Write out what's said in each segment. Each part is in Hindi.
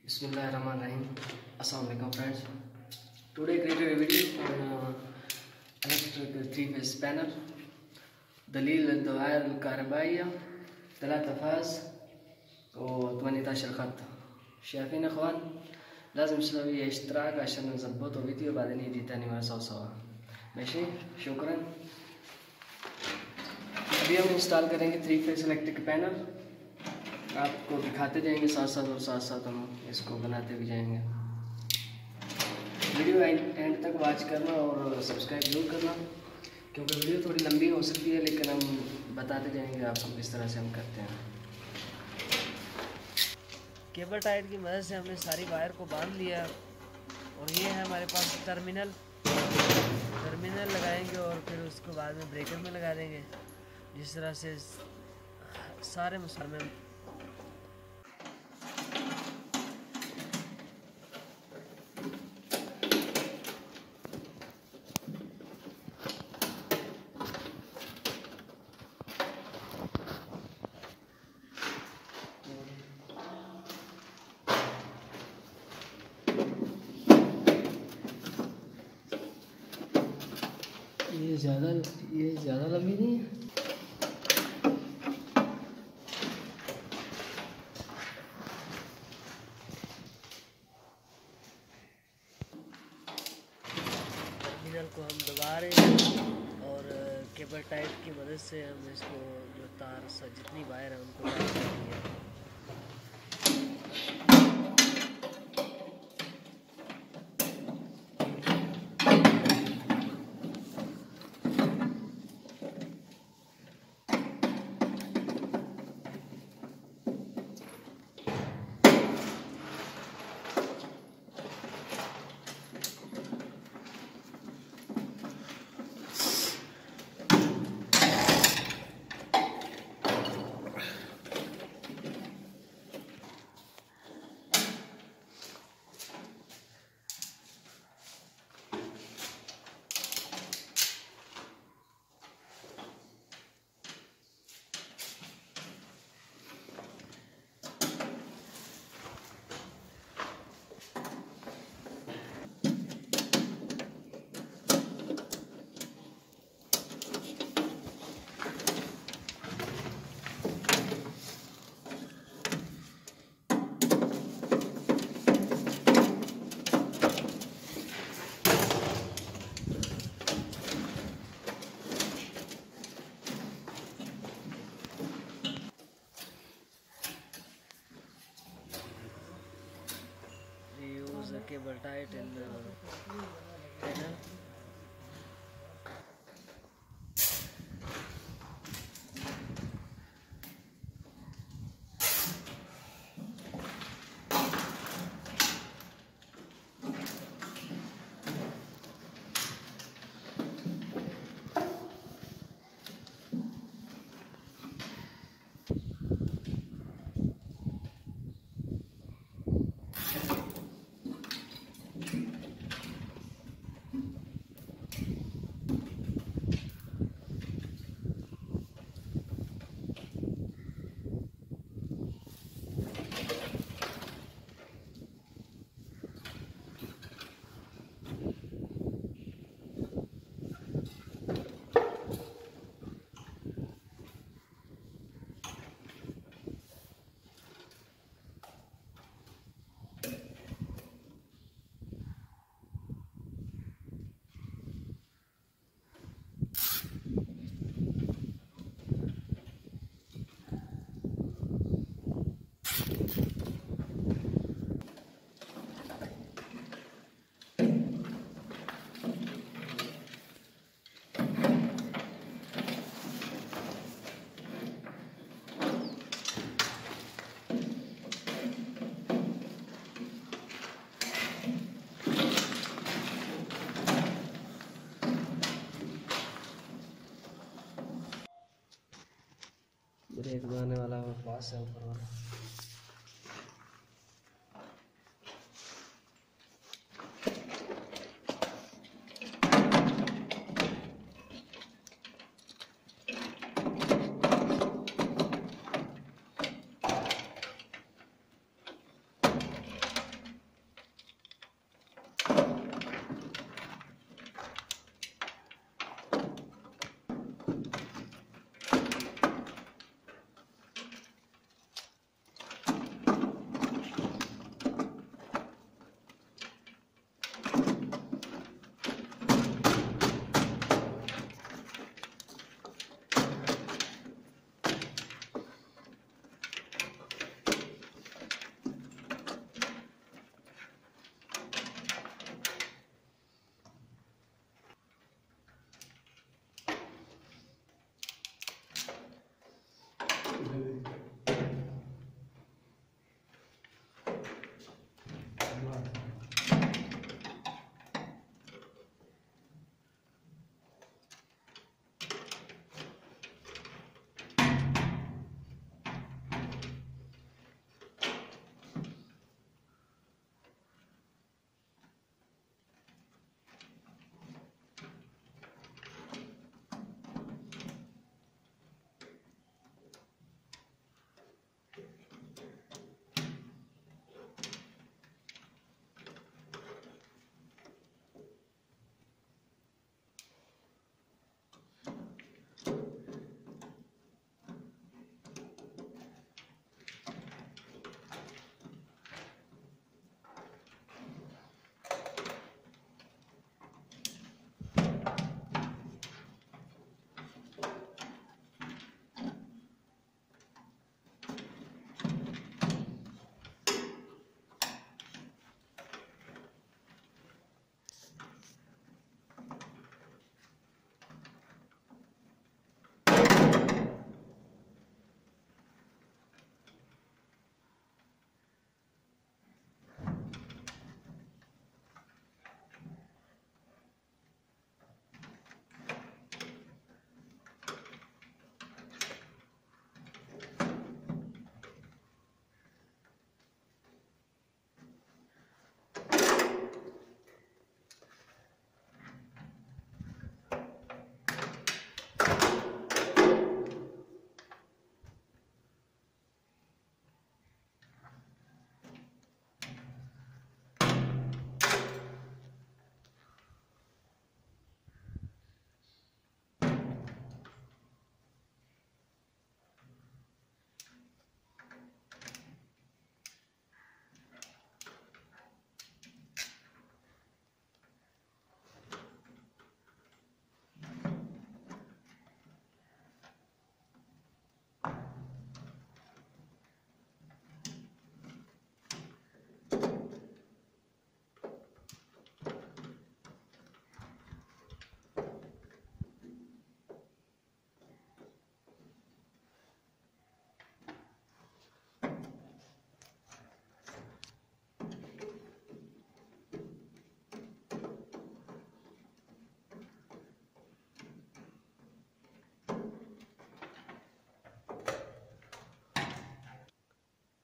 Bismillahirrahmanirrahim. Assalamualaikum friends. Today I created a video on electric three-phase panel. دليل الدوائر الكهربائية 3 فاز و18 خط. شايفين اخوان؟ لازم نسوي اشتراك عشان نظبطه فيديو بعدين يجي تاني مرة سوا. ماشي؟ شكرا. अभी हम इंस्टॉल करेंगे 3-फेज इलेक्ट्रिक पैनल। आपको दिखाते जाएंगे साथ साथ और साथ साथ हम इसको बनाते भी जाएंगे। वीडियो एंड तक वॉच करना और सब्सक्राइब जरूर करना, क्योंकि वीडियो थोड़ी लंबी हो सकती है, लेकिन हम बताते जाएंगे आपको किस तरह से हम करते हैं। केबल टाइट की मदद से हमने सारी वायर को बांध लिया और ये है हमारे पास टर्मिनल लगाएंगे और फिर उसको बाद में ब्रेकर में लगा देंगे। जिस तरह से सारे मसाले में ये ज़्यादा लंबी नहीं है। टर्मिनल को हम दबा रहे हैं और केबल टाइट की मदद से हम इसको जो तार जितनी वायर है उनको टाइट करेंगे। The cable tight in the panel. Brake लगाने वाला पास है ऊपर वाला।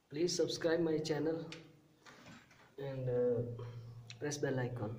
Please subscribe my channel and press bell icon.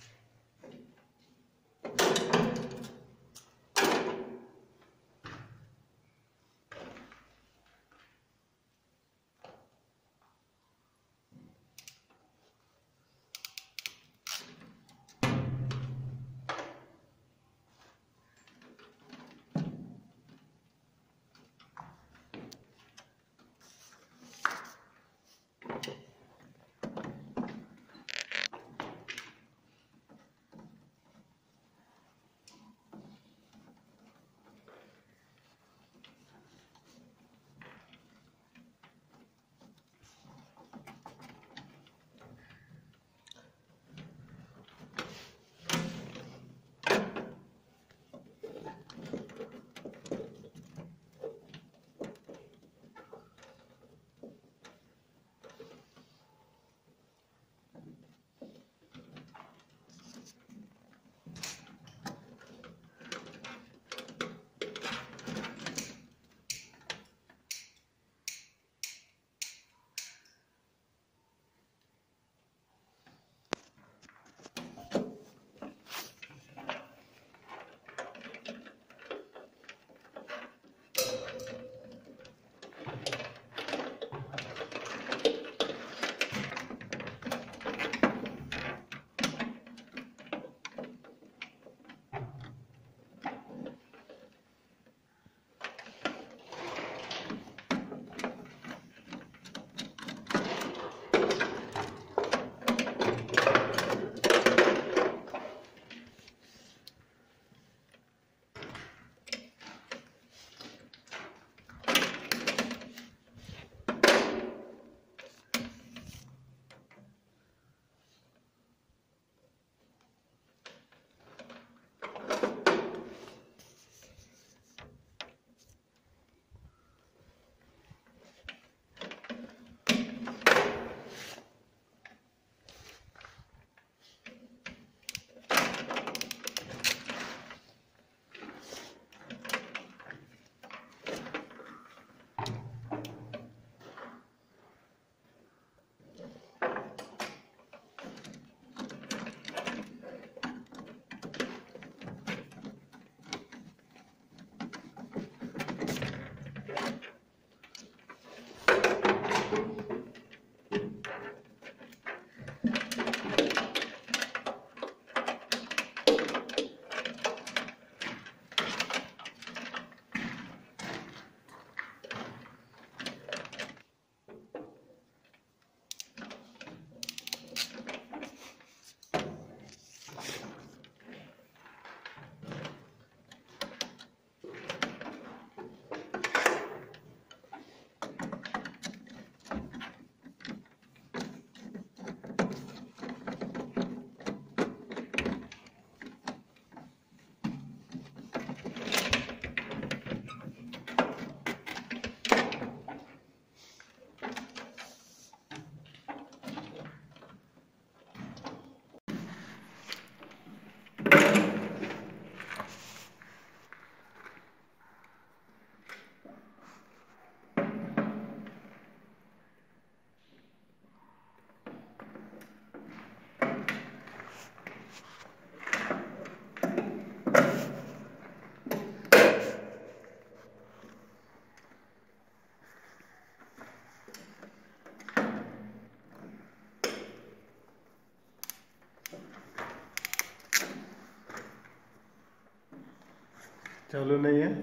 चालू नहीं है।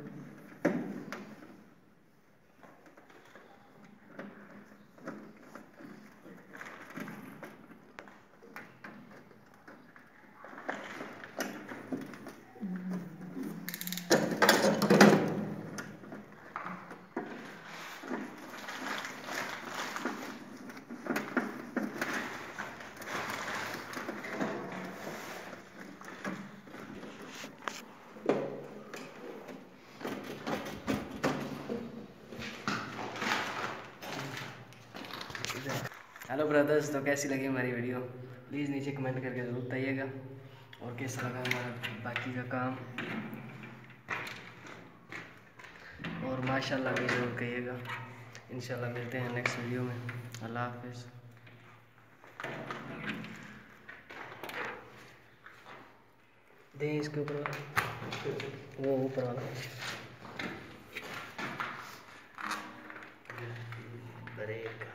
हेलो ब्रदर्स, तो कैसी लगी हमारी वीडियो प्लीज़ नीचे कमेंट करके ज़रूर बताइएगा, और कैसा लगा हमारा बाकी का काम, और माशाल्लाह भी ज़रूर कहिएगा। इंशाल्लाह मिलते हैं नेक्स्ट वीडियो में। अल्लाह हाफिज़। दे इसके ऊपर वो ऊपर वाला ब्रेक।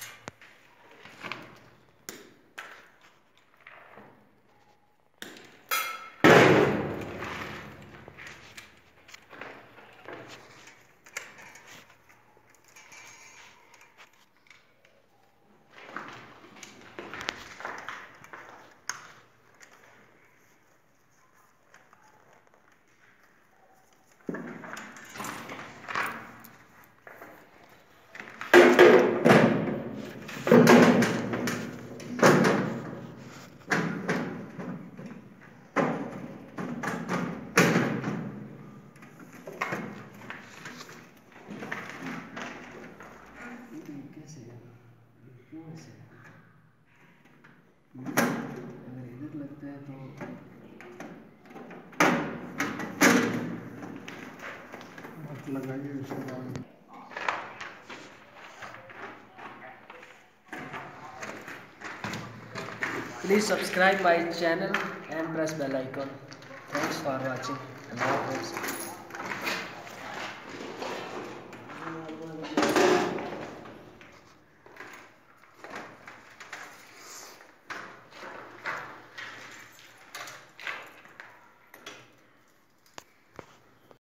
कैसे क्यों ऐसे अगर इधर लगता है तो मत लगाइए उसके बाद। Please subscribe my channel and press bell icon. Thanks for watching. Allah Hafiz.